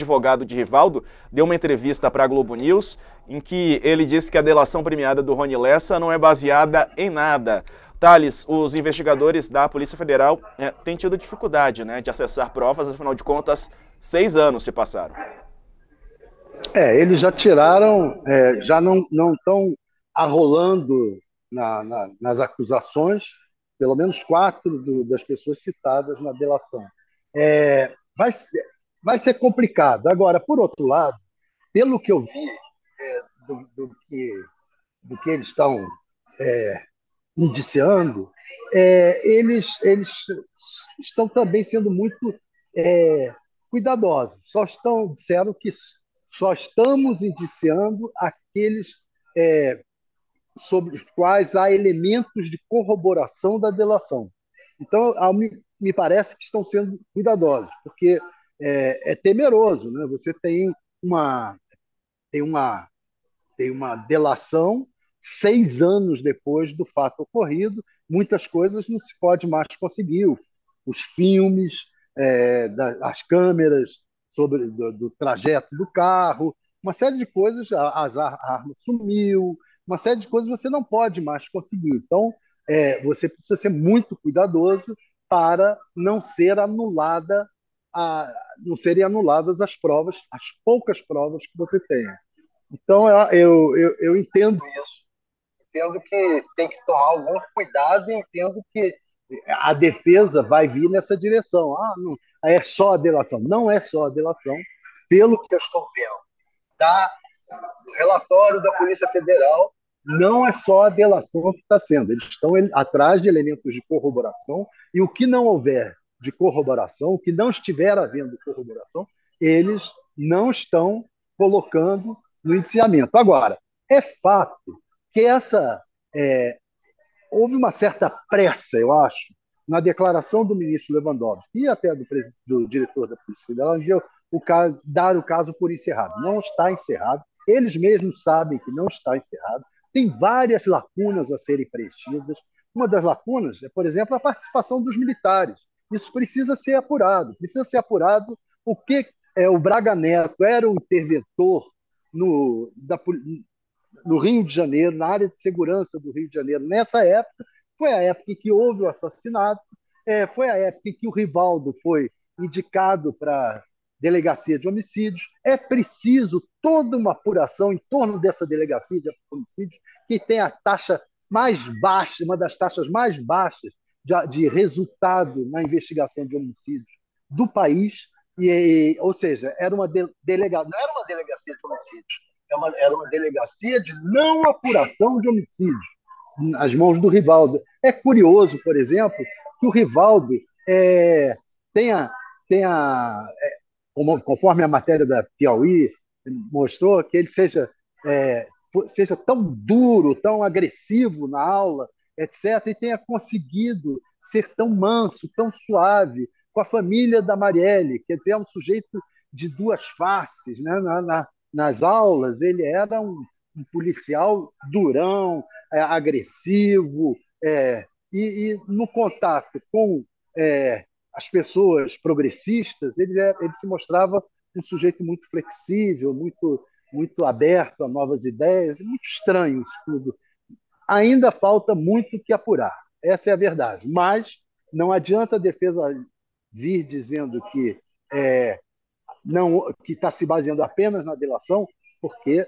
advogado de Rivaldo, deu uma entrevista para a Globo News em que ele disse que a delação premiada do Rony Lessa não é baseada em nada. Thales, os investigadores da Polícia Federal têm tido dificuldade, né, de acessar provas, afinal de contas, 6 anos se passaram. Eles já tiraram, já não estão arrolando nas acusações, pelo menos quatro das pessoas citadas na delação. É, vai, vai ser complicado. Agora, por outro lado, pelo que eu vi do, do que, do que eles estão indiciando, eles estão também sendo muito cuidadosos. Disseram que só estamos indiciando aqueles sobre os quais há elementos de corroboração da delação. Então, me parece que estão sendo cuidadosos, porque é temeroso, né? Você uma, tem uma tem uma delação 6 anos depois do fato ocorrido. Muitas coisas não se pode mais conseguir. Os filmes, as câmeras do trajeto do carro, uma série de coisas, a arma sumiu, uma série de coisas você não pode mais conseguir. Então, você precisa ser muito cuidadoso para não serem anuladas as provas, as poucas provas que você tenha. Então, eu entendo isso. Entendo que tem que tomar algum cuidado e entendo que a defesa vai vir nessa direção. Não, é só a delação. Não é só a delação, pelo que eu estou vendo. Tá? O relatório da Polícia Federal não é só a delação que está sendo. Eles estão atrás de elementos de corroboração e o que não houver de corroboração, o que não estiver havendo corroboração, eles não estão colocando no indiciamento. Agora, é fato que houve uma certa pressa, eu acho, na declaração do ministro Lewandowski e até do diretor da Polícia Federal, em dar o caso por encerrado. Não está encerrado. Eles mesmos sabem que não está encerrado. Tem várias lacunas a serem preenchidas. Uma das lacunas é, por exemplo, a participação dos militares. Isso precisa ser apurado. Precisa ser apurado o que o Braga Neto era um interventor no, da, no Rio de Janeiro, na área de segurança do Rio de Janeiro. Nessa época, foi a época em que houve o assassinato, foi a época em que o Rivaldo foi indicado para delegacia de homicídios. É preciso toda uma apuração em torno dessa delegacia de homicídios, que tem a taxa mais baixa, uma das taxas mais baixas de resultado na investigação de homicídios do país. Ou seja, não era uma delegacia de homicídios, era uma delegacia de não apuração de homicídios nas mãos do Rivaldo. É curioso, por exemplo, que o Rivaldo tenha, tenha conforme a matéria da Piauí mostrou, que ele seja tão duro, tão agressivo na aula, etc., e tenha conseguido ser tão manso, tão suave com a família da Marielle. Quer dizer, é um sujeito de duas faces, né? Nas aulas, ele era um policial durão, agressivo, e no contato com as pessoas progressistas, ele se mostrava um sujeito muito flexível, muito aberto a novas ideias. Muito estranho isso tudo. Ainda falta muito que apurar, essa é a verdade. Mas não adianta a defesa vir dizendo que não, que está se baseando apenas na delação, porque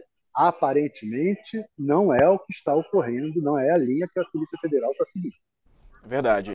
aparentemente não é o que está ocorrendo, não é a linha que a Polícia Federal está seguindo. Verdade.